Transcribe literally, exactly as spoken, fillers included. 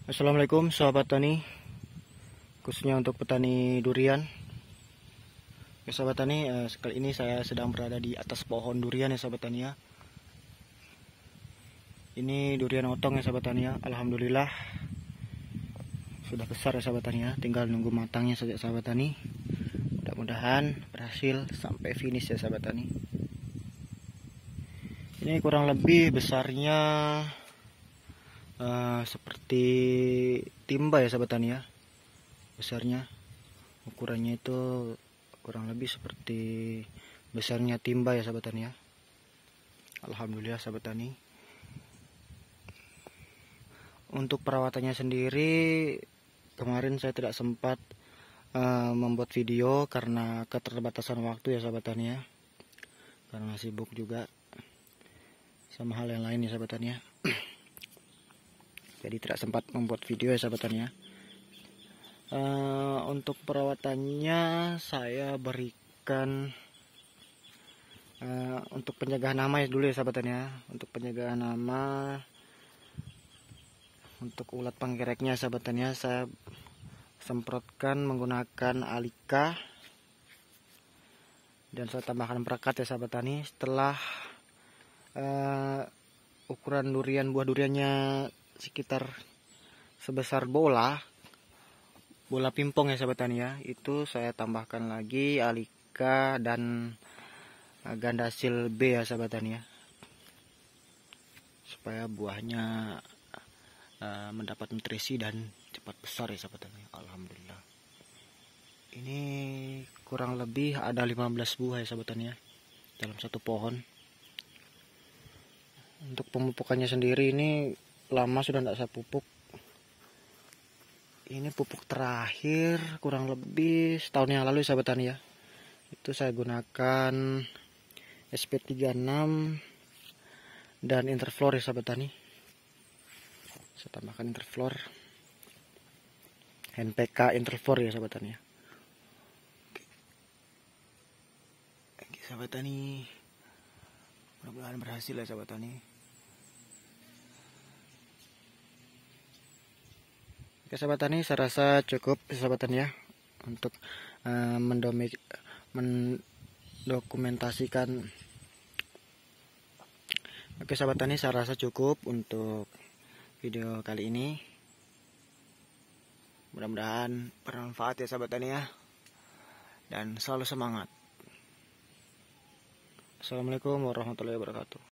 Assalamualaikum sahabat tani, khususnya untuk petani durian. Ya sahabat tani, eh, sekali ini saya sedang berada di atas pohon durian ya sahabat tani ya. Ini durian otong ya sahabat tani ya. Alhamdulillah sudah besar ya sahabat tani ya. Tinggal nunggu matangnya saja sahabat tani. Mudah-mudahan berhasil sampai finish ya sahabat tani. Ini kurang lebih besarnya Uh, seperti timba ya sahabat tani ya, besarnya ukurannya itu kurang lebih seperti besarnya timba ya sahabat tani ya. Alhamdulillah sahabat tani. Untuk perawatannya sendiri kemarin saya tidak sempat uh, membuat video karena keterbatasan waktu ya sahabat tani ya, karena sibuk juga sama hal yang lain ya sahabat tani ya. Jadi tidak sempat membuat video ya sahabat tani ya. Uh, untuk perawatannya saya berikan uh, untuk penjagaan hama ya dulu ya sahabat tani ya. Untuk penjagaan hama, untuk ulat penggereknya sahabat tani ya, saya semprotkan menggunakan Alika dan saya tambahkan perekat ya sahabat tani. Setelah uh, ukuran durian, buah duriannya sekitar sebesar bola bola pingpong ya sahabat tani ya, itu saya tambahkan lagi Alika dan Gandasil B ya sahabat tani ya, supaya buahnya uh, mendapat nutrisi dan cepat besar ya sahabat tani. Alhamdulillah ini kurang lebih ada lima belas buah ya sahabat tani ya dalam satu pohon. Untuk pemupukannya sendiri ini lama sudah tidak saya pupuk. Ini pupuk terakhir kurang lebih setahun yang lalu sahabat tani ya. Itu saya gunakan S P tiga puluh enam dan Interflor ya sahabat tani. Saya tambahkan Interflor, N P K Interflor ya sahabat tani ya. Oke sahabat tani, mudah-mudahan berhasil ya sahabat tani. Oke sahabat tani, saya rasa cukup sahabat tani ya untuk uh, mendokumentasikan. Oke sahabat tani, saya rasa cukup untuk video kali ini. Mudah-mudahan bermanfaat ya sahabat tani ya, dan selalu semangat. Assalamualaikum warahmatullahi wabarakatuh.